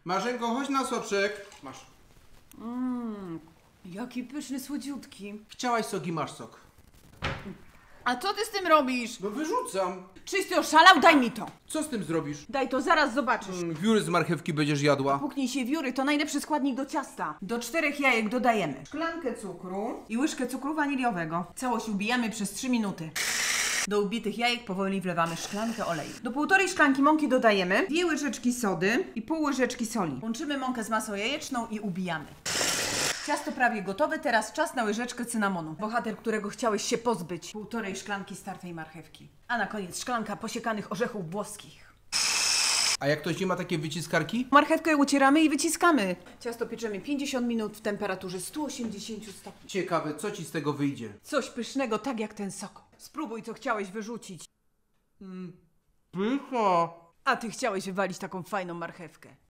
Marzenko, chodź na soczek. Masz. Jaki pyszny, słodziutki. Chciałaś sok i masz sok. A co ty z tym robisz? No wyrzucam. Czyś ty oszalał? Daj mi to. Co z tym zrobisz? Daj to, zaraz zobaczysz. Wióry z marchewki będziesz jadła. Puknij się wióry, to najlepszy składnik do ciasta. Do 4 jajek dodajemy szklankę cukru i łyżkę cukru waniliowego. Całość ubijamy przez 3 minuty. Do ubitych jajek powoli wlewamy szklankę oleju. Do 1,5 szklanki mąki dodajemy 2 łyżeczki sody i pół łyżeczki soli. Łączymy mąkę z masą jajeczną i ubijamy. Ciasto prawie gotowe, teraz czas na łyżeczkę cynamonu. Bohater, którego chciałeś się pozbyć. 1,5 szklanki startej marchewki. A na koniec szklanka posiekanych orzechów włoskich. A jak ktoś nie ma takie wyciskarki? Marchewkę ucieramy i wyciskamy. Ciasto pieczemy 50 minut w temperaturze 180 stopni. Ciekawe, co ci z tego wyjdzie? Coś pysznego, tak jak ten sok. Spróbuj, co chciałeś wyrzucić. Pycha. A ty chciałeś wywalić taką fajną marchewkę.